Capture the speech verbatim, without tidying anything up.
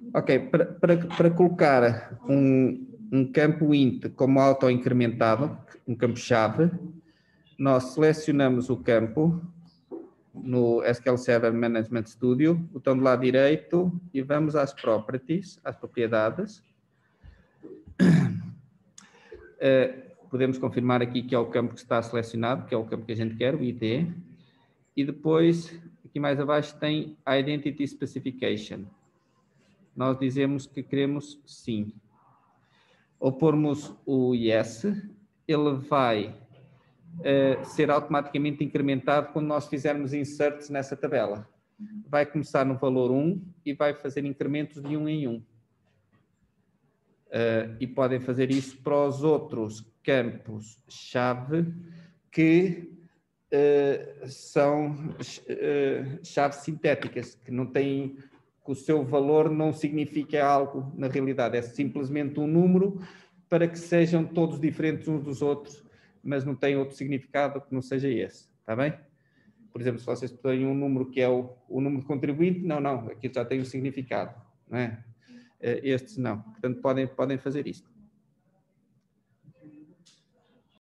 Ok, para, para, para colocar um, um campo int como auto-incrementado, um campo-chave, nós selecionamos o campo no S Q L Server Management Studio, botão do lado direito, e vamos às properties, às propriedades. Uh, podemos confirmar aqui que é o campo que está selecionado, que é o campo que a gente quer, o I D. E depois, aqui mais abaixo, tem Identity Specification. Nós dizemos que queremos sim. Ou pormos o yes, ele vai uh, ser automaticamente incrementado quando nós fizermos inserts nessa tabela. Vai começar no valor um e vai fazer incrementos de um em um. Uh, e podem fazer isso para os outros campos-chave que uh, são uh, chaves sintéticas, que não têm, que o seu valor não significa algo na realidade, é simplesmente um número para que sejam todos diferentes uns dos outros, mas não tem outro significado que não seja esse, está bem? Por exemplo, se vocês têm um número que é o, o número de contribuinte, não, não, aqui já tem um significado, não é? Estes não, portanto podem, podem fazer isto.